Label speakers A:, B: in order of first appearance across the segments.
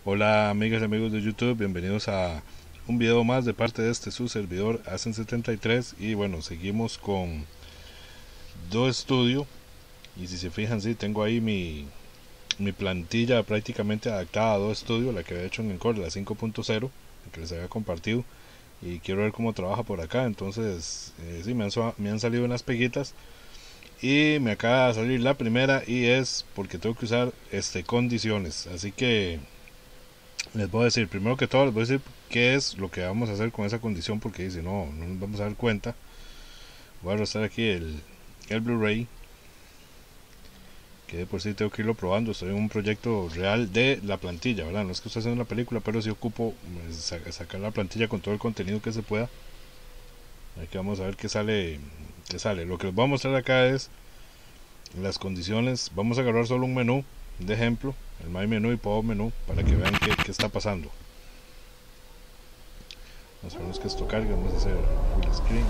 A: Hola amigas y amigos de YouTube, bienvenidos a un video más de parte de este su servidor Asen73. Y bueno, seguimos con DoStudio. Y si se fijan, sí, tengo ahí mi plantilla prácticamente adaptada a DoStudio, la que había hecho en Encore, la 5.0, que les había compartido. Y quiero ver cómo trabaja por acá. Entonces sí, me han salido unas peguitas y me acaba de salir la primera, y es porque tengo que usar condiciones. Así que les voy a decir, primero que todo les voy a decir qué es lo que vamos a hacer con esa condición, porque si no, no nos vamos a dar cuenta. Voy a arrastrar aquí el Blu-ray, que de por sí tengo que irlo probando. Estoy en un proyecto real de la plantilla, ¿verdad? No es que estoy haciendo una película, pero sí ocupo sacar la plantilla con todo el contenido que se pueda. Aquí vamos a ver qué sale. Lo que les voy a mostrar acá es las condiciones. Vamos a agarrar solo un menú de ejemplo, el My Menú y Pop Menú, para que vean qué está pasando. Vamos a ver que esto cargue. Vamos a hacer full screen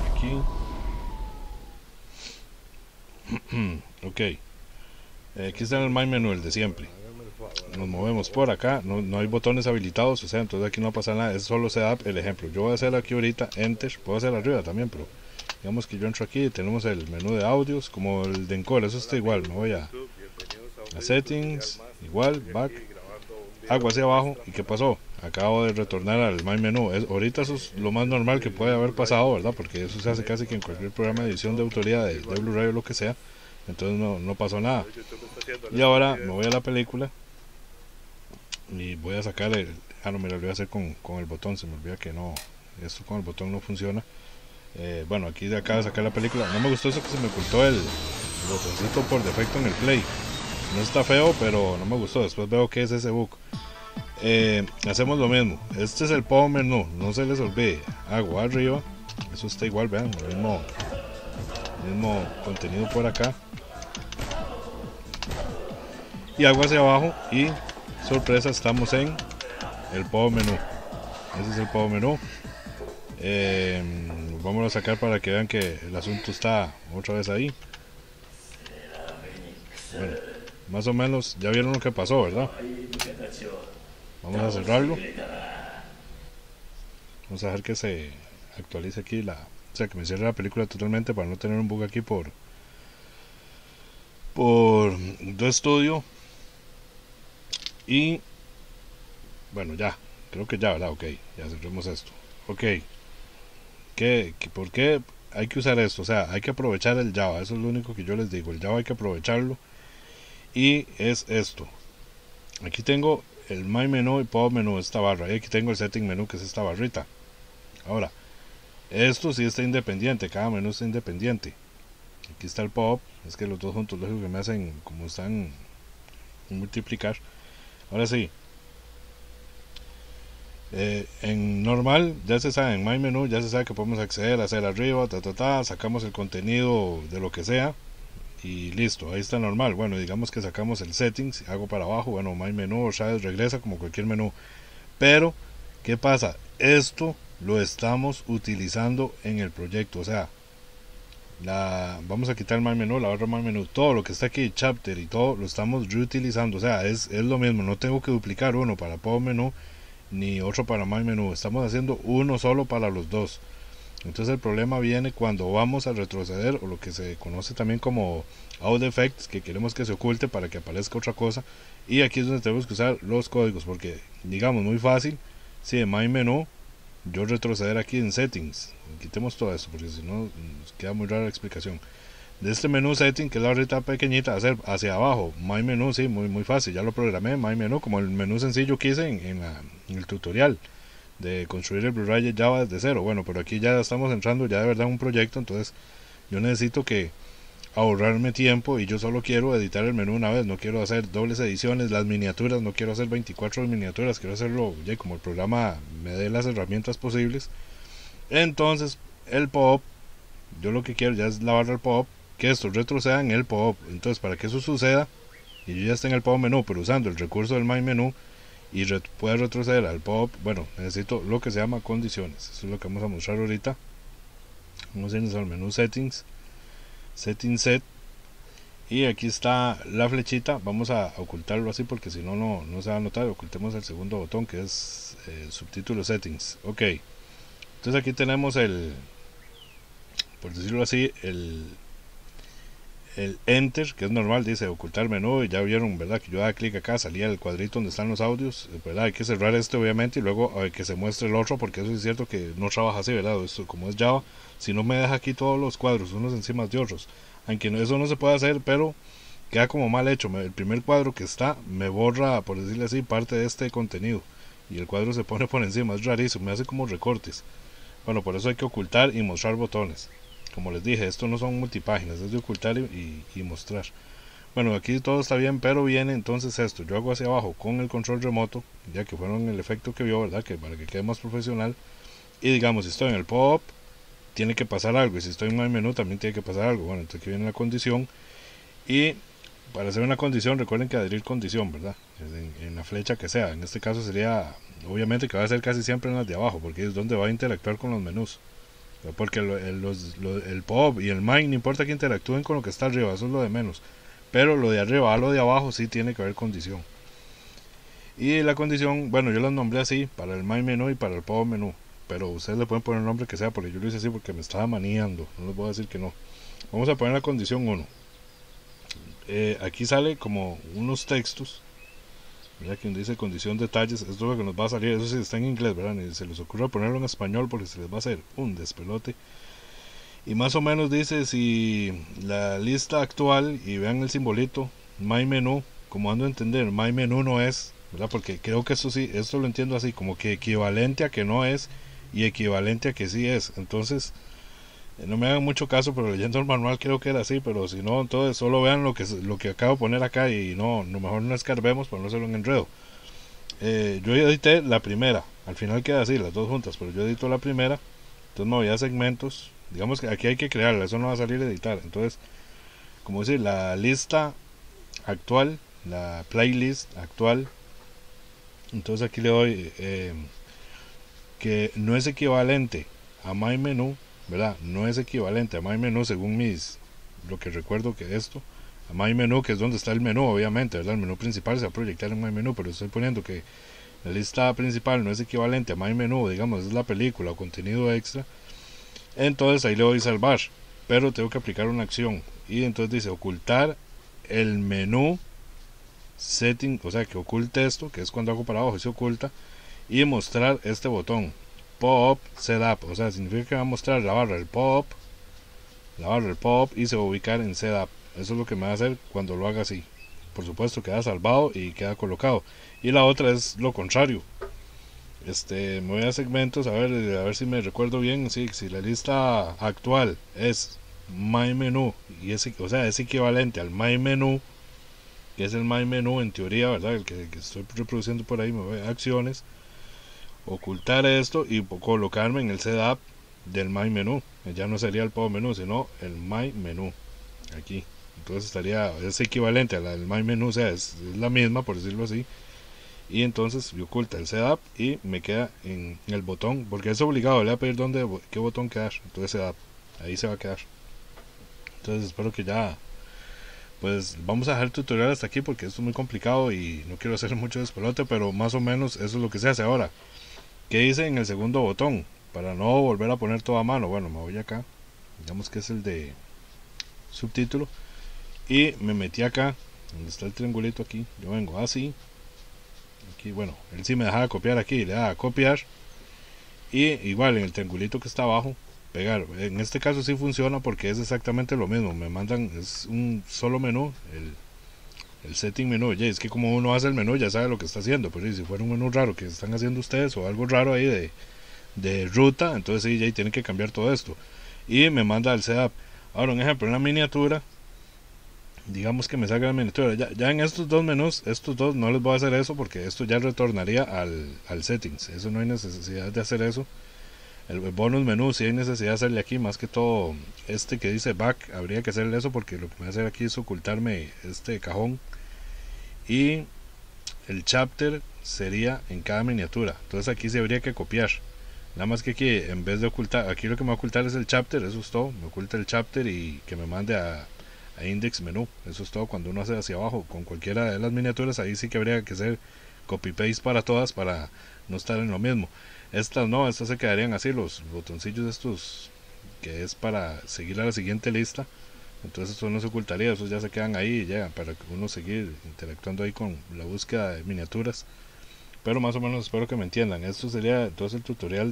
A: aquí. Ok, aquí está el My Menú, el de siempre. Nos movemos por acá, no hay botones habilitados, o sea, entonces aquí no pasa nada, es solo setup. El ejemplo, yo voy a hacer aquí ahorita Enter, puedo hacer arriba también, pero digamos que yo entro aquí y tenemos el menú de audios como el de Encore. Eso está igual. Me voy a Settings, igual, Back, hago hacia abajo. ¿Y qué pasó? Acabo de retornar al My Menú. Ahorita eso es lo más normal que puede haber pasado, ¿verdad? Porque eso se hace casi que en cualquier programa de edición de autoría de Blu-ray o lo que sea. Entonces no pasó nada. Y ahora me voy a la película y voy a sacar el... Ah, no, mira, lo voy a hacer con el botón. Se me olvida que no, esto con el botón no funciona. Bueno, aquí de acá de sacar la película. No me gustó eso que se me ocultó el botoncito por defecto en el play. No está feo, pero no me gustó. Después veo que es ese bug. Hacemos lo mismo. Este es el Power Menú, no se les olvide. Hago arriba, eso está igual, vean, el mismo contenido por acá. Y hago hacia abajo y sorpresa, estamos en el Power Menú. Ese es el Power Menú. Vamos a sacar para que vean que el asunto está otra vez ahí. Bueno, más o menos ya vieron lo que pasó, ¿verdad? Vamos a cerrarlo. Vamos a dejar que se actualice aquí o sea, que me cierre la película totalmente para no tener un bug aquí por DoStudio. Y bueno, ya, creo que ya, ¿verdad? Ok, ya cerremos esto. Ok, ¿por qué hay que usar esto? O sea, hay que aprovechar el Java, eso es lo único que yo les digo. El Java hay que aprovecharlo. Y es esto. Aquí tengo el My Menú y Pop Menú, esta barra. Y aquí tengo el Setting Menú, que es esta barrita. Ahora, esto sí está independiente, cada menú está independiente. Aquí está el pop, es que los dos juntos lógico que me hacen como están multiplicar. Ahora sí, en normal ya se sabe, en My Menú ya se sabe que podemos acceder, hacer arriba, sacamos el contenido de lo que sea y listo, ahí está normal. Bueno, digamos que sacamos el settings, hago para abajo, bueno, My Menú otra vez regresa como cualquier menú. Pero, ¿qué pasa? Esto lo estamos utilizando en el proyecto, o sea, vamos a quitar el My Menú, la barra My Menú, todo lo que está aquí, chapter y todo, lo estamos reutilizando, o sea, es lo mismo, no tengo que duplicar uno para Pop Menú ni otro para My Menú, estamos haciendo uno solo para los dos. Entonces el problema viene cuando vamos a retroceder, o lo que se conoce también como out effects, que queremos que se oculte para que aparezca otra cosa. Y aquí es donde tenemos que usar los códigos, porque digamos muy fácil, si de My Menú yo retroceder aquí en settings, quitemos todo esto porque si no nos queda muy rara la explicación. De este menú setting, que es la barrita pequeñita, hacer hacia abajo My Menú, sí, muy fácil, ya lo programé, My Menú, como el menú sencillo que hice en el tutorial de construir el Blu-ray Java desde cero. Bueno, pero aquí ya estamos entrando ya de verdad en un proyecto, entonces yo necesito que ahorrarme tiempo y yo solo quiero editar el menú una vez, no quiero hacer dobles ediciones, las miniaturas, no quiero hacer 24 miniaturas, quiero hacerlo ya como el programa me dé las herramientas posibles. Entonces el pop, yo lo que quiero ya es la barra del pop, que esto retroceda en el pop. Entonces para que eso suceda y yo ya esté en el pop menú, pero usando el recurso del My Menú y pueda retroceder al pop, bueno, necesito lo que se llama condiciones. Eso es lo que vamos a mostrar ahorita. Vamos a irnos al menú settings, setting set, Y aquí está la flechita, vamos a ocultarlo así porque si no, no se va a notar. Ocultemos el segundo botón que es subtítulo settings. Ok, entonces aquí tenemos por decirlo así, el enter, que es normal, dice ocultar menú, y ya vieron, ¿verdad? Que yo da clic acá, salía el cuadrito donde están los audios, ¿verdad? Hay que cerrar este obviamente y luego que se muestre el otro, porque eso es cierto que no trabaja así, ¿verdad? Esto como es Java, si no me deja aquí todos los cuadros unos encima de otros, aunque eso no se puede hacer, pero queda como mal hecho. El primer cuadro que está me borra, por decirle así, parte de este contenido, y el cuadro se pone por encima, es rarísimo, me hace como recortes. Bueno, por eso hay que ocultar y mostrar botones. Como les dije, esto no son multipáginas, es de ocultar y mostrar. Bueno, aquí todo está bien, pero viene entonces esto. Yo hago hacia abajo con el control remoto, ya que fueron el efecto que vio, ¿verdad? Que para que quede más profesional. Y digamos, si estoy en el pop-up, tiene que pasar algo. Y si estoy en el menú, también tiene que pasar algo. Bueno, entonces aquí viene la condición. Y para hacer una condición, recuerden que adherir condición, ¿verdad? En la flecha que sea. En este caso sería, obviamente, que va a ser casi siempre en las de abajo, porque es donde va a interactuar con los menús. Porque el pop y el main, no importa que interactúen con lo que está arriba, eso es lo de menos. Pero lo de arriba a lo de abajo sí tiene que haber condición. Y la condición, bueno, yo las nombré así para el main menú y para el pop menú. Pero ustedes le pueden poner el nombre que sea, porque yo lo hice así porque me estaba maniando. No les voy a decir que no. Vamos a poner la condición 1. Aquí sale como unos textos. Mira que dice condición detalles. Esto es lo que nos va a salir. Eso sí está en inglés, ¿verdad? Ni se les ocurra ponerlo en español porque se les va a hacer un despelote. Y más o menos dice si la lista actual, y vean el simbolito my menú, como ando a entender, my menú no es, ¿verdad? Porque creo que esto sí, esto lo entiendo así, como que equivalente a que no es y equivalente a que sí es. Entonces no me hagan mucho caso, pero leyendo el manual creo que era así, pero si no, entonces solo vean lo que acabo de poner acá y no mejor no escarbemos para no hacerlo un enredo. Yo edité la primera, al final queda así, las dos juntas, pero yo edito la primera. Entonces me voy a segmentos, digamos que aquí hay que crearla, eso no va a salir a editar. Entonces, como decir, la lista actual, la playlist actual. Entonces aquí le doy que no es equivalente a my menú, ¿verdad? No es equivalente a my menú según lo que recuerdo que esto, a my menú, que es donde está el menú, obviamente, ¿verdad? El menú principal se va a proyectar en my menú, pero estoy poniendo que la lista principal no es equivalente a my menú, digamos, es la película o contenido extra. Entonces ahí le voy a salvar, pero tengo que aplicar una acción. Y entonces dice ocultar el menú setting, o sea que oculte esto, que es cuando hago para abajo y se oculta, y mostrar este botón pop setup, o sea significa que va a mostrar la barra del pop, y se va a ubicar en setup. Eso es lo que me va a hacer cuando lo haga así. Por supuesto queda salvado y queda colocado. Y la otra es lo contrario. Me voy a segmentos a ver si me recuerdo bien. Si la lista actual es my menú y o sea, es equivalente al my menú, que es el my menú en teoría, ¿verdad? El que estoy reproduciendo por ahí, me voy a acciones, ocultar esto y colocarme en el setup del my menú. Ya no sería el pop menú, sino el my menú aquí. Entonces es equivalente a la del my menú, o sea, es la misma, por decirlo así. Y entonces me oculta el setup y me queda en el botón, porque es obligado, le voy a pedir qué botón quedar. Entonces setup, ahí se va a quedar. Entonces espero que ya, pues vamos a dejar el tutorial hasta aquí porque esto es muy complicado y no quiero hacer mucho despelote, pero más o menos eso es lo que se hace ahora. ¿Qué hice en el segundo botón? Para no volver a poner todo a mano, bueno, me voy acá, digamos que es el de subtítulo, y me metí acá donde está el triangulito aquí. Yo vengo así aquí, bueno, él sí me dejaba copiar aquí, le daba a copiar y igual en el triangulito que está abajo pegar. En este caso sí funciona porque es exactamente lo mismo, me mandan, es un solo menú, el setting menú. Ya es que como uno hace el menú ya sabe lo que está haciendo, pero si fuera un menú raro que están haciendo ustedes o algo raro ahí de ruta, entonces sí, ya tienen que cambiar todo esto y me manda el setup. Ahora un ejemplo, en la miniatura, digamos que me salga la miniatura, ya en estos dos menús, estos dos no les voy a hacer eso porque esto ya retornaría al settings, eso no hay necesidad de hacer eso. El bonus menú si hay necesidad de hacerle aquí, más que todo este que dice back, habría que hacerle eso porque lo que me va a hacer aquí es ocultarme este cajón. Y el chapter sería en cada miniatura, entonces aquí se habría que copiar. Nada más que aquí, en vez de ocultar, aquí lo que me va a ocultar es el chapter, eso es todo, me oculta el chapter y que me mande a index menú. Eso es todo. Cuando uno hace hacia abajo con cualquiera de las miniaturas, ahí sí que habría que hacer copy paste para todas para no estar en lo mismo. Estas no, estas se quedarían así, los botoncillos estos que es para seguir a la siguiente lista. Entonces eso no se ocultaría, esos ya se quedan ahí y llegan para que uno seguir interactuando ahí con la búsqueda de miniaturas. Pero más o menos espero que me entiendan. Esto sería entonces el tutorial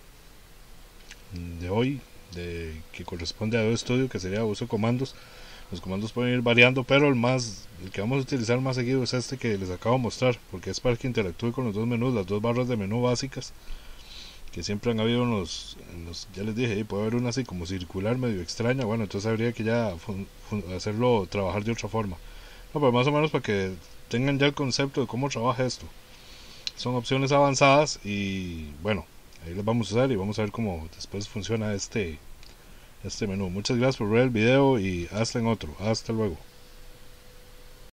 A: de hoy, que corresponde a Adobe Studio, que sería uso de comandos. Los comandos pueden ir variando, pero el que vamos a utilizar más seguido es este que les acabo de mostrar, porque es para que interactúe con los dos menús, las dos barras de menú básicas que siempre han habido ya les dije, puede haber una así como circular medio extraña. Bueno, entonces habría que ya hacerlo trabajar de otra forma. No, pero más o menos para que tengan ya el concepto de cómo trabaja esto. Son opciones avanzadas y bueno, ahí las vamos a usar y vamos a ver cómo después funciona este menú. Muchas gracias por ver el video y hasta en otro. Hasta luego.